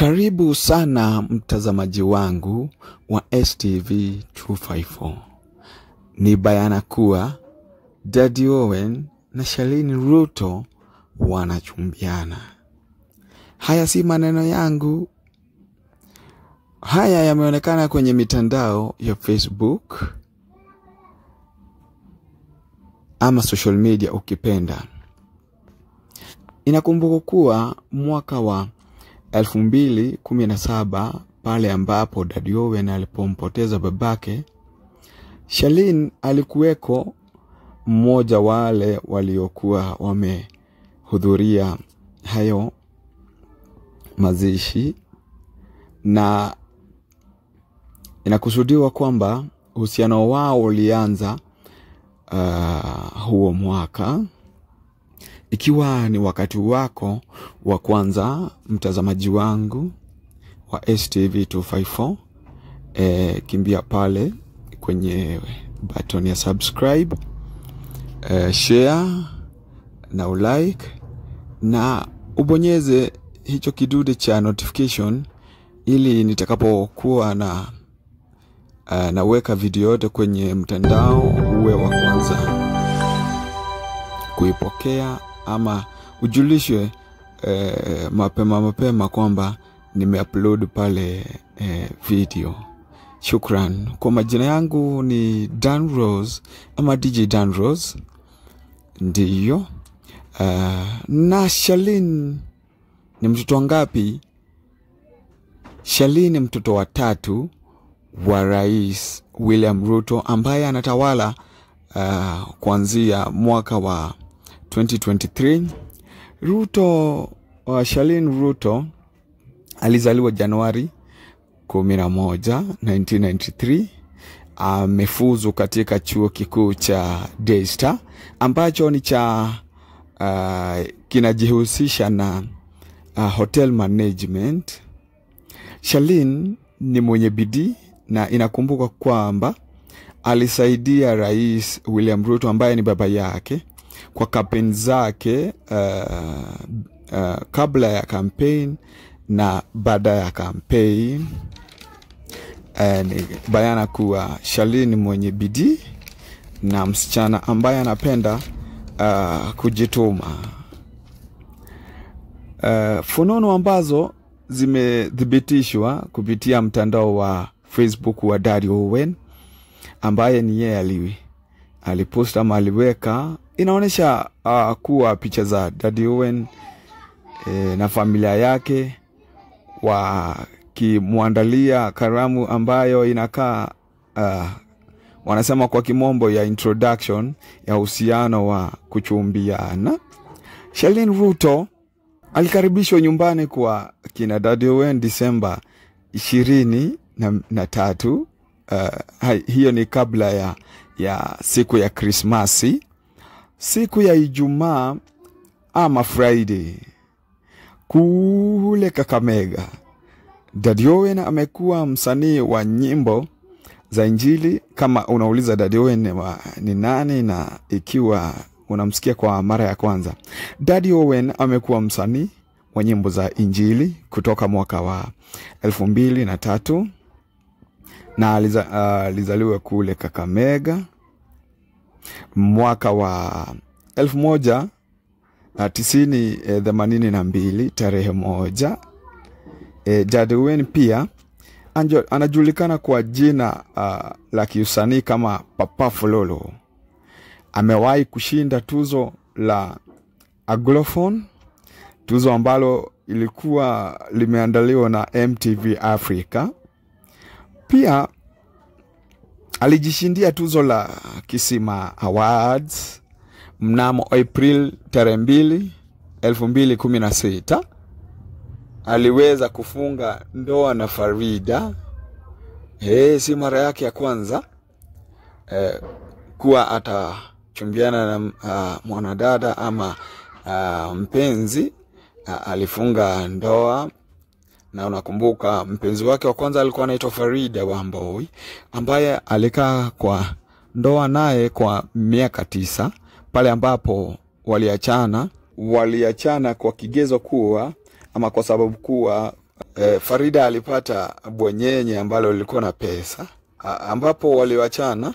Karibu sana mtazamaji wangu wa STV 254. Ni bayana kuwa Daddy Owen na Charlene Ruto wanachumbiana. Haya si maneno yangu. Haya yameonekana kwenye mitandao ya Facebook ama social media ukipenda. Inakumbuka kuwa mwaka wa 2017 pale ambapo Daddy Owen alipompoteza babake, Charlene alikuweko mmoja wale waliokuwa wamehudhuria hayo mazishi, na inakusudiwa kwamba uhusiano wao ulianza huo mwaka. Ikiwa ni wakati wako wa kwanza mtazamaji wangu wa STV 254, kimbia pale kwenye button ya subscribe, share na like, na ubonyeze hicho kidude cha notification ili nitakapokuwa naweka video yote kwenye mtandao uwe wa kwanza kuipokea, ama ujulishwe mapema kwamba nimeupload pale video. Shukran. Kwa majina yangu ni Dan Rose ama DJ Dan Rose. Ndiyo. Na Charlene ni mtoto ngapi? Charlene ni mtoto wa 3 wa Rais William Ruto, ambaye anatawala kuanzia mwaka wa 2023. Charlene Ruto alizaliwa Januari 11, 1993. Amefuzu katika chuo kikuu cha Daystar ambacho ni cha kinajihusisha na hotel management. Charlene ni mwenye bidii, na inakumbuka kwamba alisaidia Rais William Ruto ambaye ni baba yake kwa kampeni zake kabla ya campaign na baada ya campaign. Ni bayana kuwa Charlene ni mwenye bidii na msichana ambaye anapenda kujituma. Funono ambazo zimethibitishwa kupitia mtandao wa Facebook wa Daddy Owen, ambaye ni yeye aliposta ama aliweka, inaonesha kuwa picha za Daddy Owen na familia yake wakimwandalia karamu ambayo inakaa wanasema kwa kimombo ya introduction ya uhusiano wa kuchumbiana. Charlene Ruto alikaribishwa nyumbani kwa kina Daddy Owen Disemba 23. Hiyo ni kabla ya siku ya Krismasi. Siku ya Ijumaa ama Friday kule Kakamega, Daddy Owen amekuwa msanii wa nyimbo za Injili. Kama unauliza Daddy Owen ni nani na ikiwa unamsikia kwa mara ya kwanza, Daddy Owen amekuwa msanii wa nyimbo za Injili kutoka mwaka wa 2003, na alizaliwa kule Kakamega mwaka wa 1982 tarehe 1. Daddy Owen pia anajulikana kwa jina la kiusanii kama Papa Fololo. Amewahi kushinda tuzo la Aglophone, tuzo ambalo ilikuwa limeandaliwa na MTV Africa. Pia alijishindia tuzo la Kisima Awards mnamo April 2, 2016. Aliweza kufunga ndoa na Farida. Si mara yake ya kwanza kuwa atachumbiana na mwanadada ama mpenzi. Alifunga ndoa, na unakumbuka mpenzi wake wa kwanza alikuwa anaitwa Farida Wamboi, ambaye alikaa kwa ndoa naye kwa miaka 9, pale ambapo waliachana kwa kigezo kuwa ama kwa sababu kuwa Farida alipata bwenyenye ambalo lilikuwa na pesa, ambapo waliwachana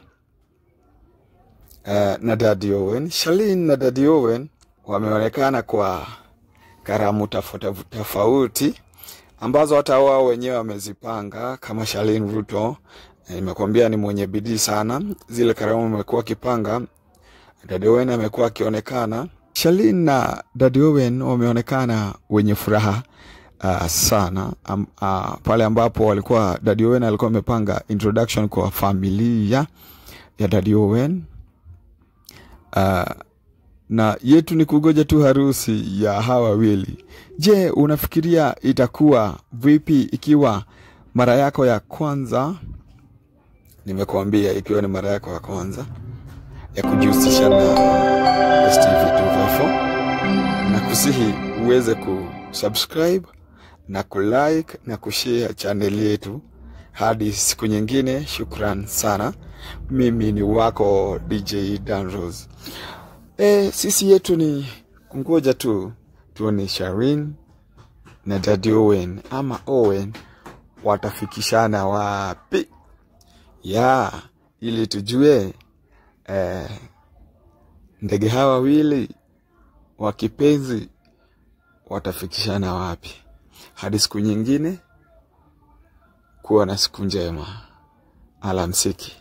na Daddy Owen. Charlene na Daddy Owen wameonekana kwa karamu tofauti ambazo hata wao wenyewe wamezipanga. Kama Charlene Ruto, nimekwambia ni mwenye bidii sana. Zile karamu amekuwa akipanga, Daddy Owen amekuwa akionekana. Charlene na Daddy Owen wameonekana wenye furaha sana pale ambapo walikuwa Daddy Owen alikuwa amepanga introduction kwa familia ya Daddy Owen. Na yetu ni kugoja tu harusi ya hawa wawili. Je, unafikiria itakuwa vipi ikiwa mara yako ya kwanza? Nimekuambia ikiwa ni mara yako ya kwanza ya kujihusisha na STV254, na kusihi uweze kusubscribe na kulike na kushare channel yetu. Hadi siku nyingine, shukran sana. Mimi ni wako DJ Dan Rose. Sisi yetu ni kungoja tu tuone Charlene na Daddy Owen ama Owen watafikishana wapi, ili tujue ndege hawa wawili wa kipenzi watafikishana wapi. Hadi siku nyingine, kuwa na siku njema. Alamsiki.